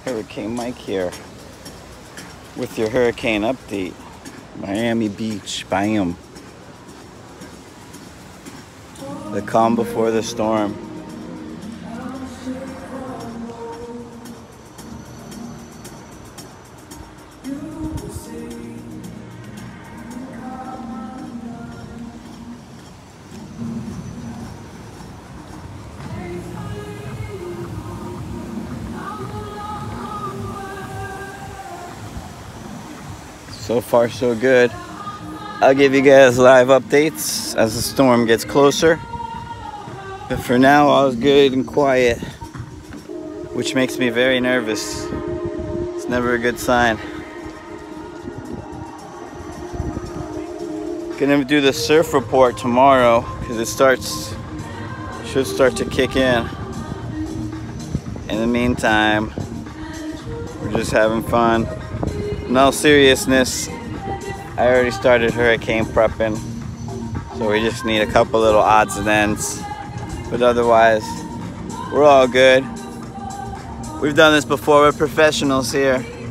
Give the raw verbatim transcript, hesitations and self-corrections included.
Hurricane Mike here with your hurricane update. Miami Beach, bam. The calm before the storm. So far, so good. I'll give you guys live updates as the storm gets closer. But for now, all's good and quiet, which makes me very nervous. It's never a good sign. Gonna do the surf report tomorrow because it starts, should start to kick in. In the meantime, we're just having fun. In all seriousness, I already started hurricane prepping, so we just need a couple little odds and ends. But otherwise, we're all good. We've done this before, we're professionals here.